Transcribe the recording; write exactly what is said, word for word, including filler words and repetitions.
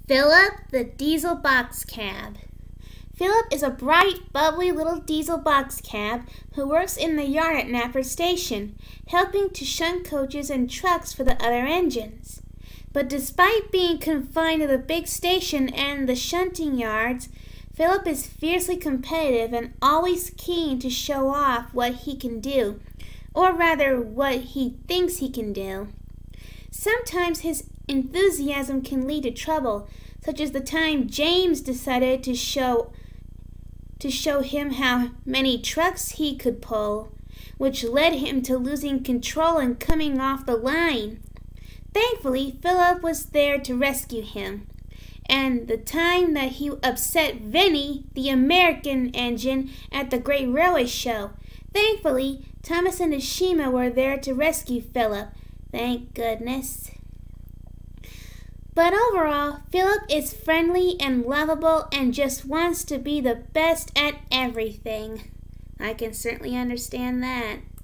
Philip the Diesel Box Cab. Philip is a bright, bubbly little diesel box cab who works in the yard at Knapford Station, helping to shunt coaches and trucks for the other engines. But despite being confined to the big station and the shunting yards, Philip is fiercely competitive and always keen to show off what he can do, or rather what he thinks he can do. Sometimes his enthusiasm can lead to trouble, such as the time James decided to show to show him how many trucks he could pull, which led him to losing control and coming off the line. Thankfully, Philip was there to rescue him. And the time that he upset Vinny, the American engine, at the Great Railway Show. Thankfully, Thomas and Ashima were there to rescue Philip. Thank goodness. But overall, Philip is friendly and lovable and just wants to be the best at everything. I can certainly understand that.